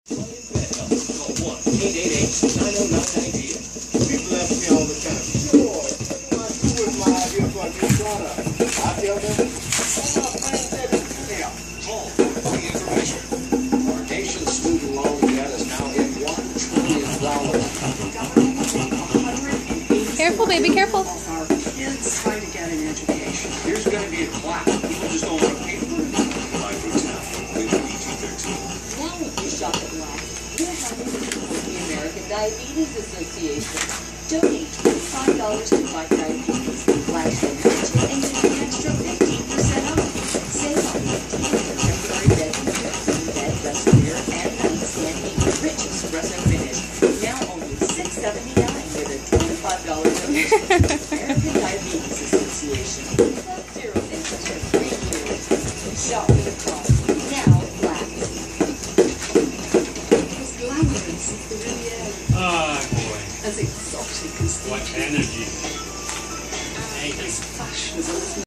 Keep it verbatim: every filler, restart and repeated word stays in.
one eight eight eight nine oh nine idea. People ask me all the time, George, what do I do with my idea for a new product? I tell them, all my friends said it's there. Call for the information. Our nation's student loan debt is now hit one trillion dollars. Careful, baby, careful. Our kids trying to get an education. There's going to be a class. People just don't want to pay for it. Five routes now. We have E G thirteen. Now if you shop at Black, we're having to support the American Diabetes Association. Donate twenty-five dollars to fight diabetes. Black donation and get an extra fifteen percent off. Save on the temporary bed comparison bed, respirator, and nightstand in the rich espresso finish. Now only six seventy-nine with a twenty-five dollar donation to the American Diabetes Association. Plus zero interest for three years. Shop for the cost. Now at Black's. As glamorous as the Riviera, Ah, boy. as exotic as the What energy. as fashionable as